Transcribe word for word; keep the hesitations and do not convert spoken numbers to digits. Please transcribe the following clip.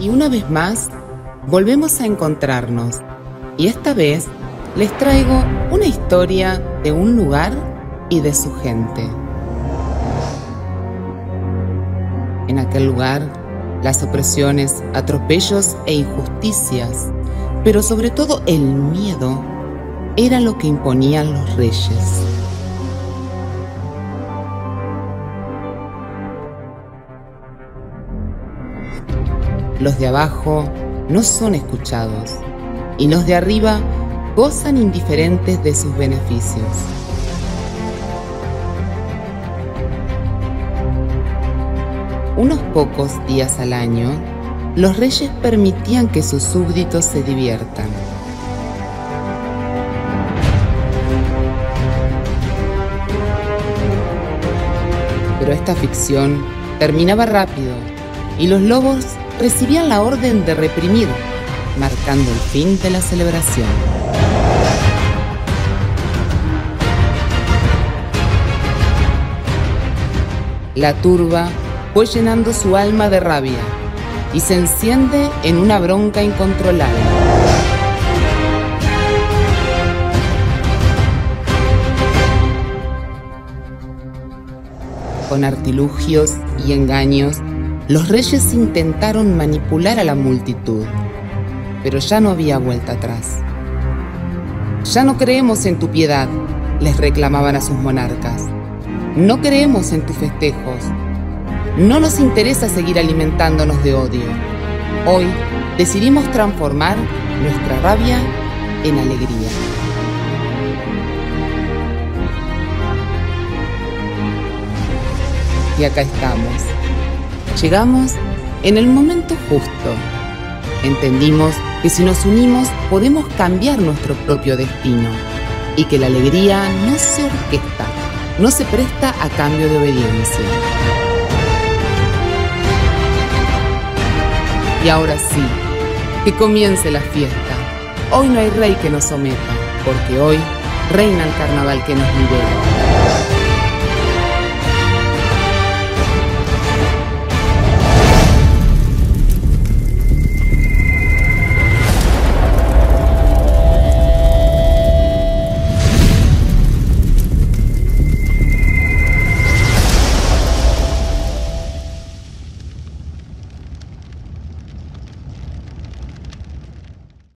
Y una vez más, volvemos a encontrarnos, y esta vez les traigo una historia de un lugar y de su gente. En aquel lugar, las opresiones, atropellos e injusticias, pero sobre todo el miedo, era lo que imponían los reyes. Los de abajo no son escuchados y los de arriba gozan indiferentes de sus beneficios. Unos pocos días al año, los reyes permitían que sus súbditos se diviertan. Pero esta ficción terminaba rápido y los lobos recibían la orden de reprimir, marcando el fin de la celebración. La turba fue llenando su alma de rabia y se enciende en una bronca incontrolable. Con artilugios y engaños, los reyes intentaron manipular a la multitud, pero ya no había vuelta atrás. «Ya no creemos en tu piedad», les reclamaban a sus monarcas. «No creemos en tus festejos. No nos interesa seguir alimentándonos de odio. Hoy decidimos transformar nuestra rabia en alegría». Y acá estamos. Llegamos en el momento justo. Entendimos que si nos unimos podemos cambiar nuestro propio destino y que la alegría no se orquesta, no se presta a cambio de obediencia. Y ahora sí, que comience la fiesta. Hoy no hay rey que nos someta, porque hoy reina el carnaval que nos libera.